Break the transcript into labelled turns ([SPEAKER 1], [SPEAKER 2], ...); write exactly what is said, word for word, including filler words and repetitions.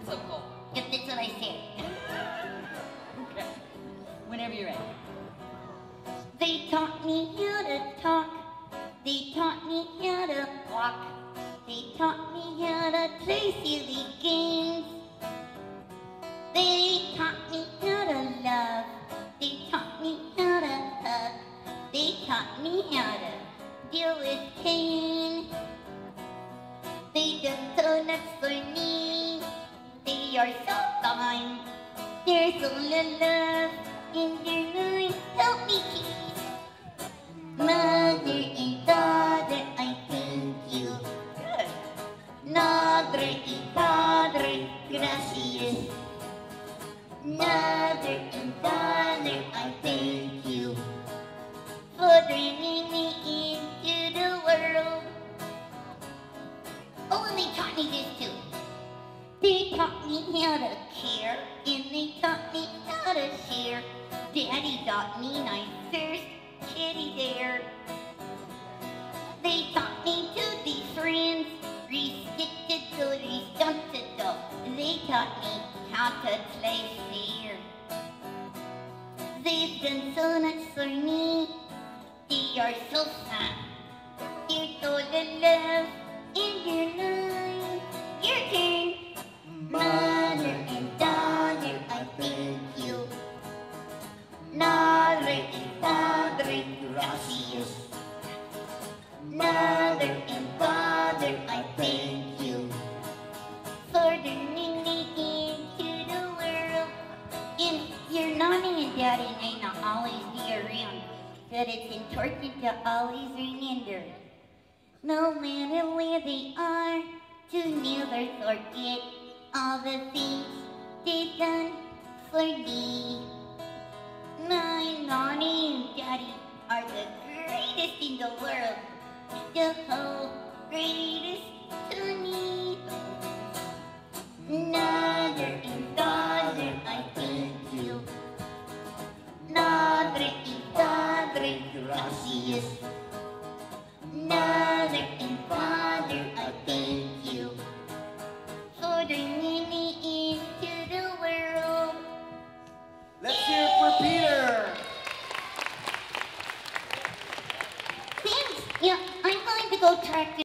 [SPEAKER 1] so cool.
[SPEAKER 2] Yep, that's what I said.
[SPEAKER 1] Okay. Whenever you're ready.
[SPEAKER 2] They taught me how to talk. They taught me how to walk. They taught me how to play silly games. They taught me how to love. They taught me how to hug. They taught me how to deal with pain. They did donuts for me. They are so fine. There's so little love in their mind. Help me, please. Mother and daughter, I thank you.
[SPEAKER 1] Good.
[SPEAKER 2] Madre y Padre, gracias. Mother and daughter, I thank you for bringing me into the world. Oh, and they taught me this too. They taught me how to care, and they taught me how to share. Daddy taught me my first kitty there. They taught me to be friends, respected, respected. They taught me how to play fair. They've done so much for me. They are so fun. They're full of love in your life. Your turn. Mother and daughter, I thank you. Madre y Padre, gracias. Mother and Father, I thank you for bringing me into the world. And your mommy and daddy may not always be around, but it's important to always remember, no matter where they are, to never forget all the things they've done for me. My mommy and daddy are the greatest in the world, the whole greatest to me. Mother and daughter, I thank you. Madre y Padre, gracias.